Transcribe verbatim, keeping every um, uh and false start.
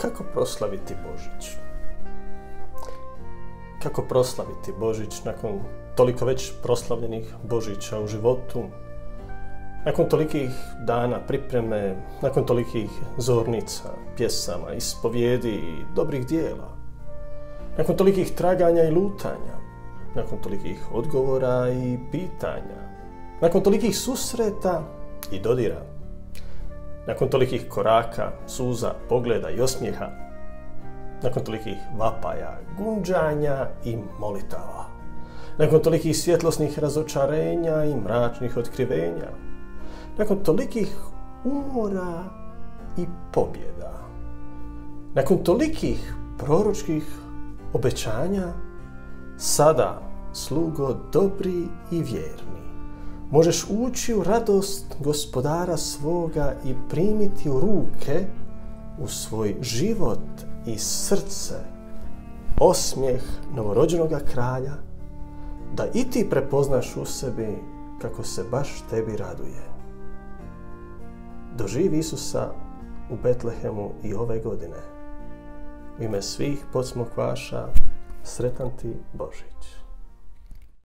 Kako proslaviti Božić? Kako proslaviti Božić nakon toliko već proslavljenih Božića u životu, nakon tolikih dana pripreme, nakon tolikih zornica, pjesama, ispovijedi i dobrih dijela, nakon tolikih traganja i lutanja, nakon tolikih odgovora i pitanja, nakon tolikih susreta i dodira, nakon tolikih koraka, suza, pogleda i osmijeha, nakon tolikih vapaja, gunđanja i molitava, nakon tolikih svjetlosnih razočarenja i mračnih otkrivenja, nakon tolikih umora i pobjeda, nakon tolikih proročkih obećanja, sada, slugo dobri i vjerni, možeš ući u radost Gospodara svoga i primiti u ruke, u svoj život i srce, osmijeh novorođenoga kralja, da i ti prepoznaš u sebi kako se baš tebi raduje. Doživi Isusa u Betlehemu i ove godine. U ime svih podsmokvaša, sretan ti Božić.